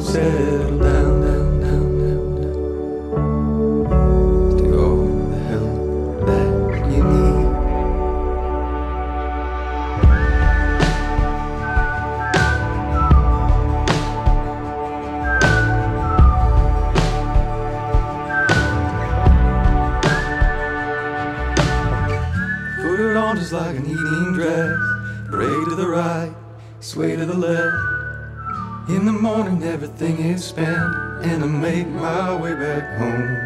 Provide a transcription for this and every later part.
settle down, down, down, down, down. Take all the help that you need. Put it on just like an evening dress. Break to the right, sway to the left. In the morning everything is spent, and I make my way back home.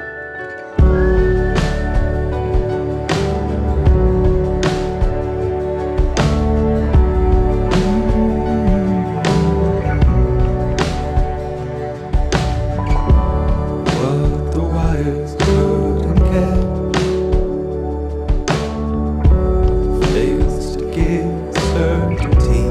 What the wires couldn't catch fails to give certainty.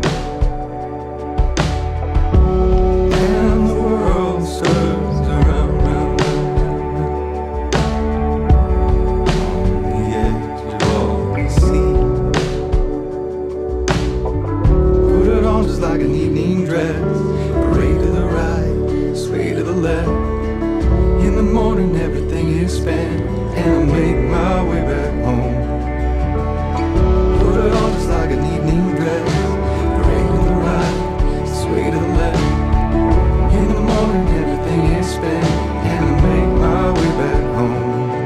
Like an evening dress, parade to the right, sway to the left. In the morning everything is spent, and I make my way back home. Put it on just like an evening dress, parade to the right, sway to the left. In the morning everything is spent, and I make my way back home.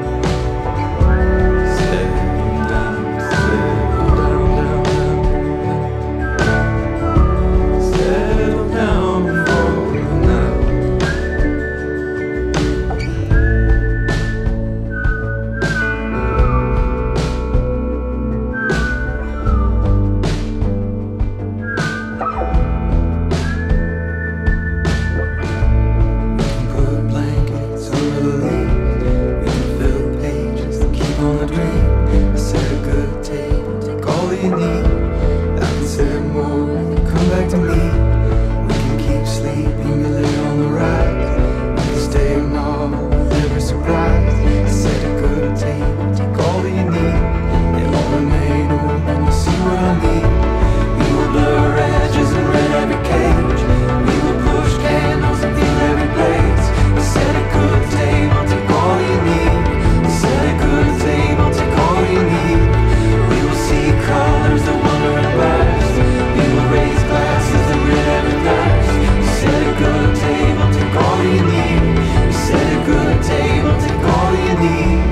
To me, we can keep sleeping, we lay on the rise. We can stay in awe of every surprise. Set a good table, take all that you need. It won't remain open, you see what I mean. We will blur edges and rent every cage. We will push candles and feel every place. We set a good table, take all you need. We set a good table, take all you need. We will see colors that wonder and burst. We will raise glasses and rid every thirst. We set a good table, take all you need. We set a good table, take all you need.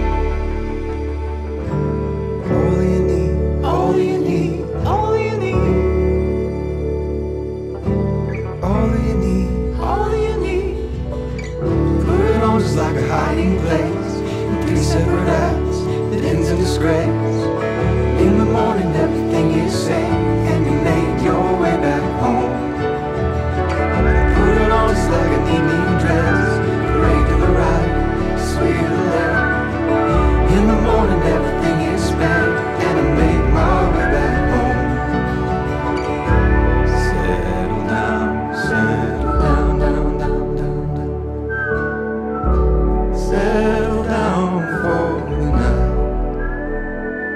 All you need, all you need, all you need. All you need, all you need. Put it on just like a hiding place, in 3 separate acts that ends in disgrace. In the morning everything is safe, and you made your way back home. Put it on just like an evening dress, parade to the right, sway to the left. In the morning everything is spent, and I make my way back home. Settle down, down, down, down, down. Settle down for the night.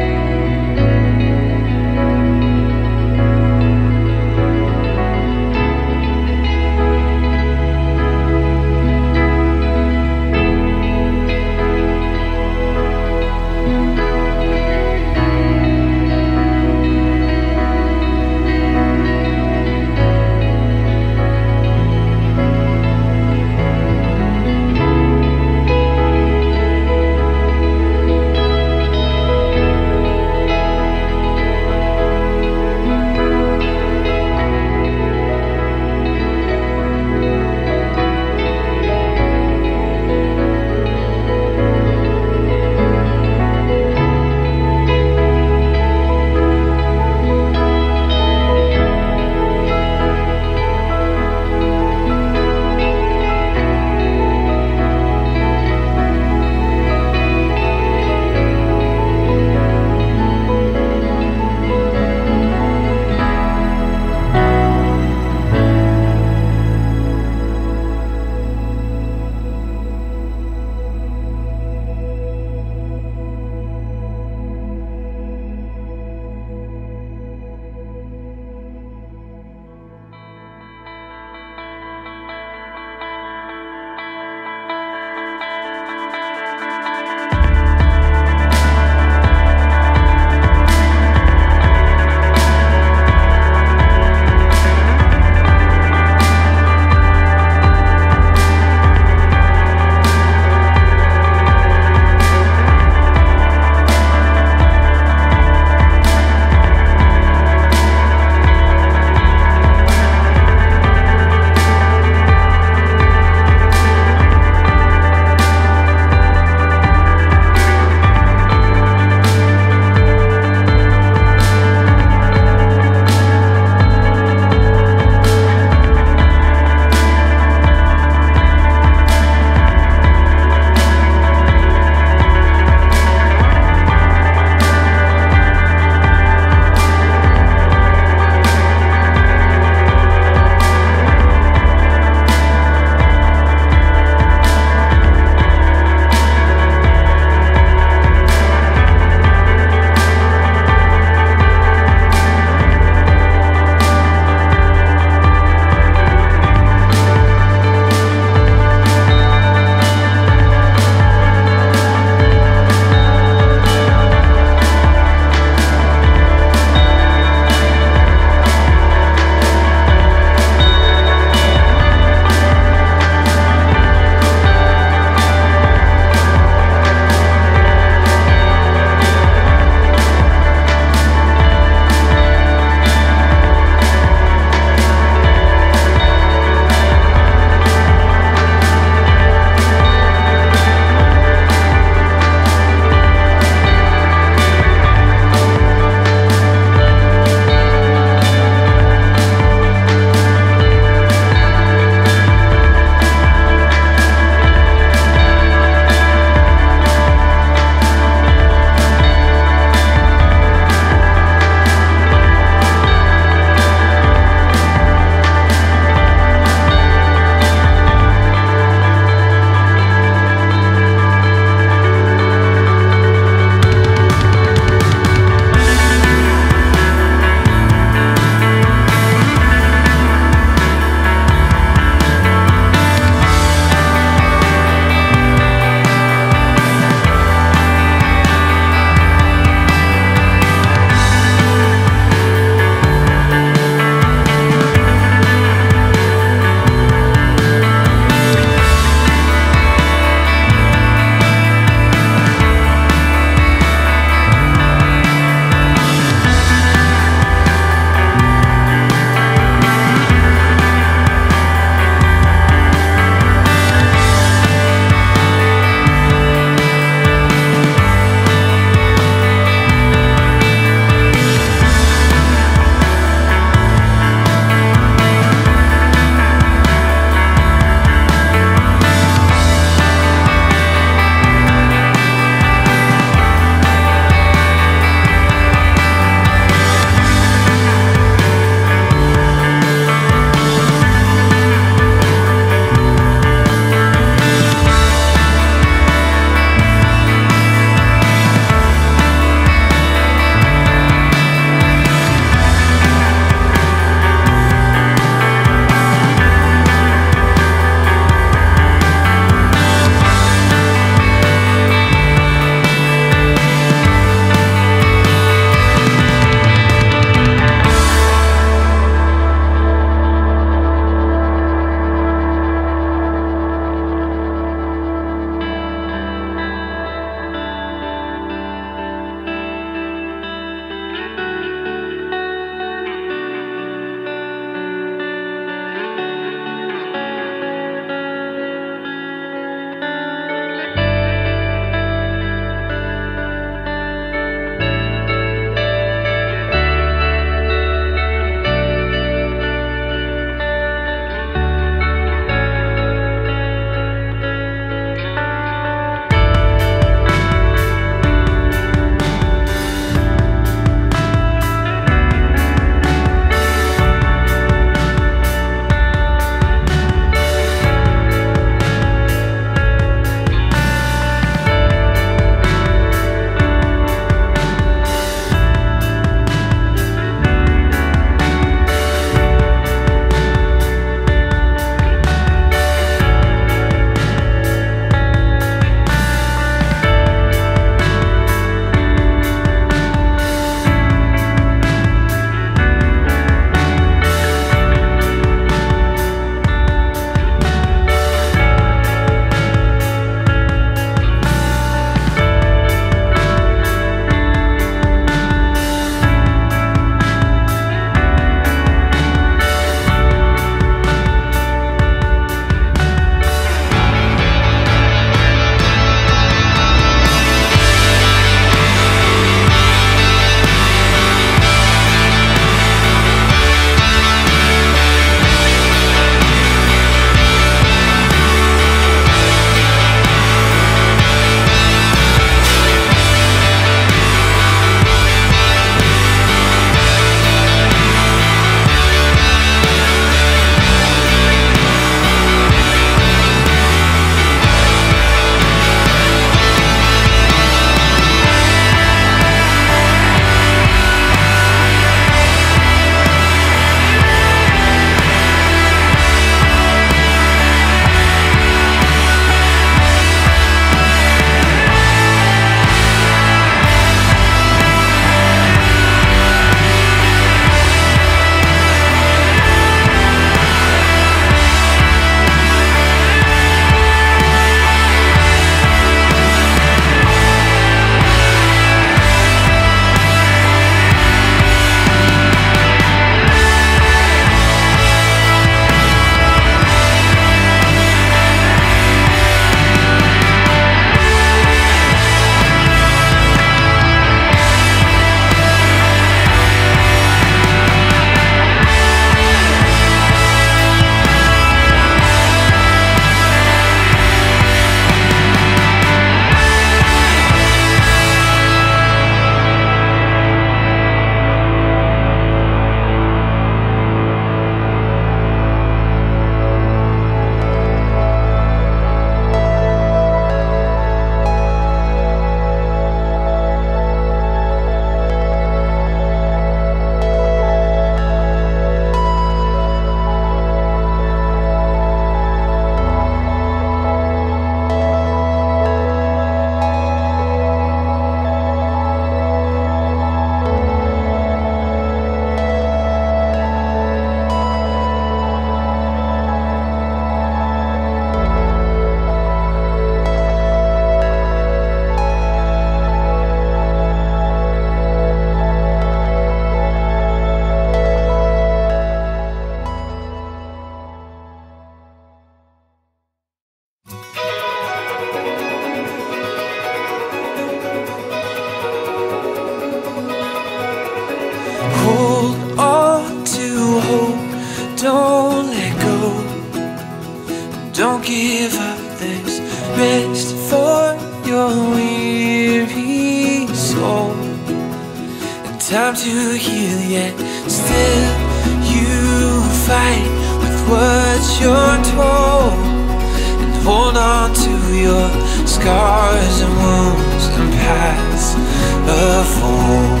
rest for your weary soul, and time to heal, yet still you fight with what you're told, and hold on to your scars and wounds and paths of old.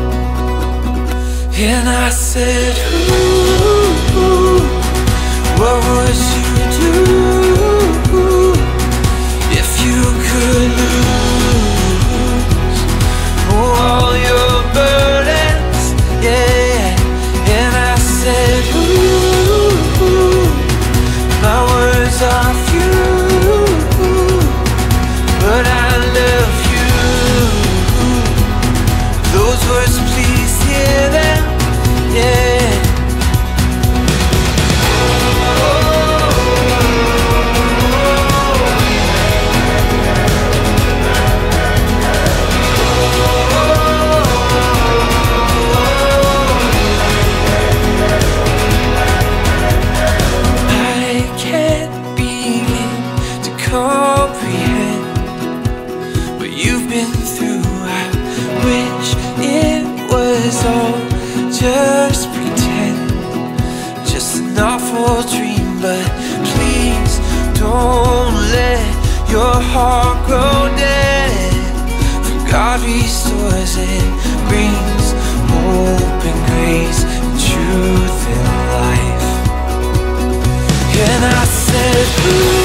And I said, ooh, what would you do if you could lose all your burdens? Yeah. And I said, ooh, my words are few, but I love you. Those words, please hear them. Yeah. Just pretend, just an awful dream, but please don't let your heart grow dead. For God restores it, brings hope and grace and truth and life. And I said, ooh,